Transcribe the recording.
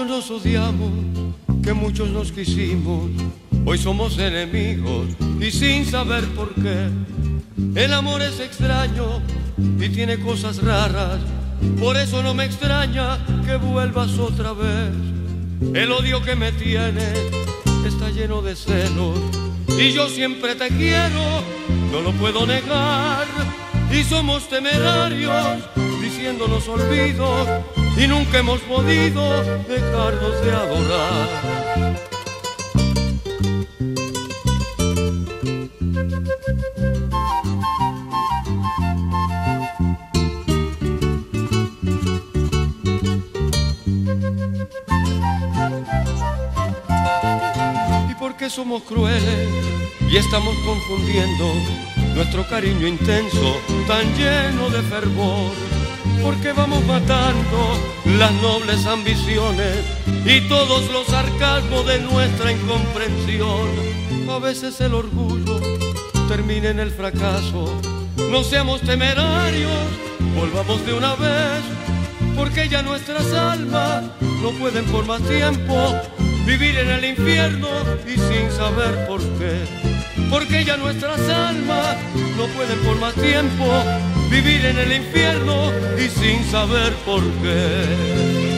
muchos nos odiamos, que muchos nos quisimos, hoy somos enemigos y sin saber por qué. El amor es extraño y tiene cosas raras, por eso no me extraña que vuelvas otra vez. El odio que me tienes está lleno de celos y yo siempre te quiero, no lo puedo negar. Y somos temerarios diciéndonos olvidos y nunca hemos podido dejarnos de adorar. ¿Y por qué somos crueles y estamos confundiendo nuestro cariño intenso, tan lleno de fervor? Porque vamos matando las nobles ambiciones y todos los sarcasmos de nuestra incomprensión. A veces el orgullo termina en el fracaso. No seamos temerarios, volvamos de una vez, porque ya nuestras almas no pueden por más tiempo vivir en el infierno y sin saber por qué. Porque ya nuestras almas no pueden por más tiempo vivir en el infierno y sin saber por qué.